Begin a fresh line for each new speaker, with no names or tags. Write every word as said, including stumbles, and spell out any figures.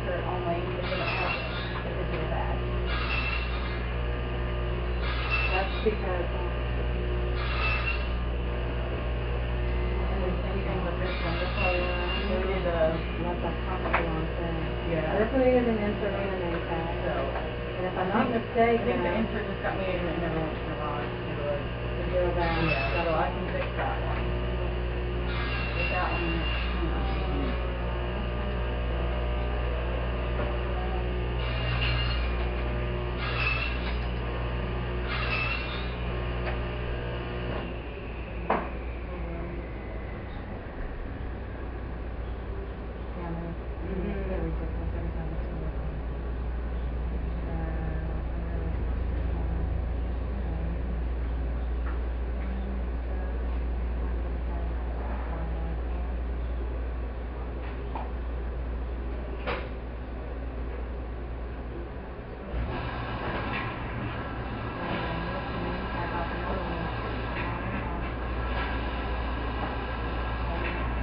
insert only, it didn't have the digital badge.
That's because, um,
And the same thing with this one, this one, we did a,
that's a copy on thing.
yeah.
This one is an insert and a name tag.
So,
And if I'm
I
not
think,
mistaken,
I think the insert just got made and it never went to the wrong, to the,
the deal that.
yeah, so I can fix that one. With that one, you know.